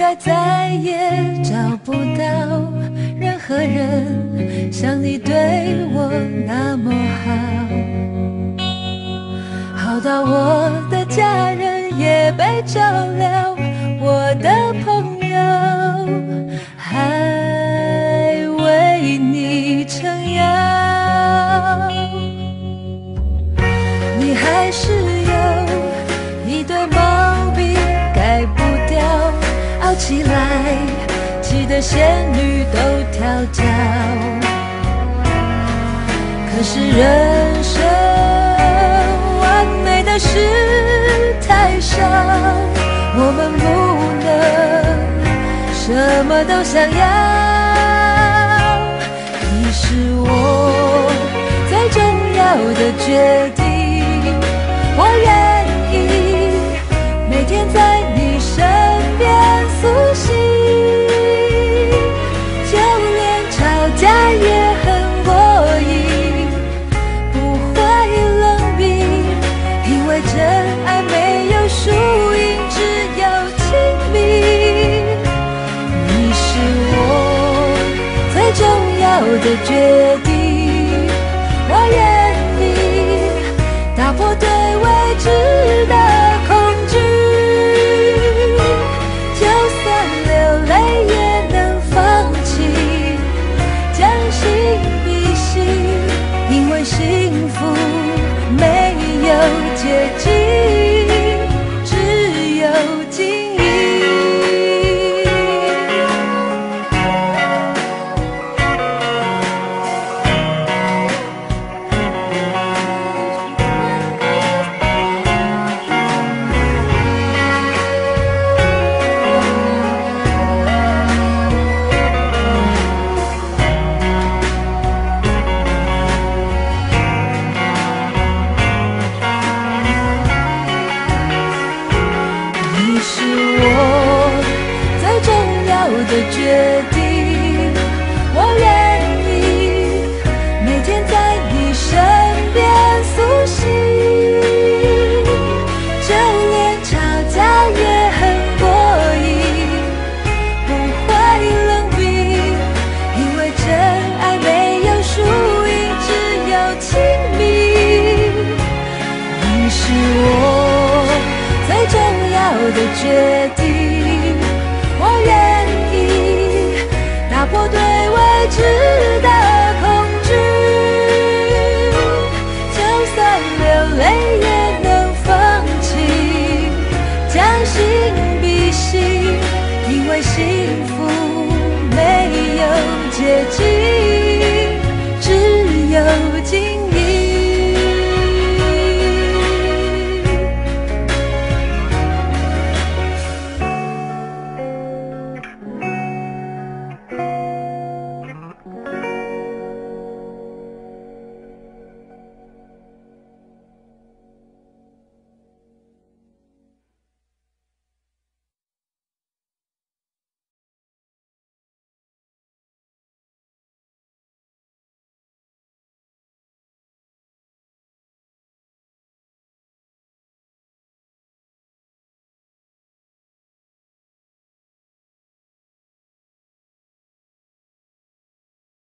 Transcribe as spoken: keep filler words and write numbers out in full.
该再也找不到任何人像你对我那么好，好到我的家人也被照料，我的朋友还为你撑腰，你还是有一堆毛病改不掉，傲起来气得仙女都跳脚。可是人生完美的事太少，我们不能什么都想要。你是我最重要的决定，我愿意每天在你身边苏醒，就连吵架也很过瘾，不会冷冰，因为真爱没有输赢，只有亲密。你是我最重要的决定，我愿意打破对未知的恐惧，就算流泪也能放弃，将心比心，因为幸福没有捷径，只有经营。你是我最重要的决定，我愿意每天在你身边苏醒，就连吵架也很过瘾，不会冷冰，因为真爱没有输赢，只有亲密。你是我最重要的决定，我愿意打破对未知的恐惧，就算流泪也能放弃，将心比心，因为幸福没有捷径。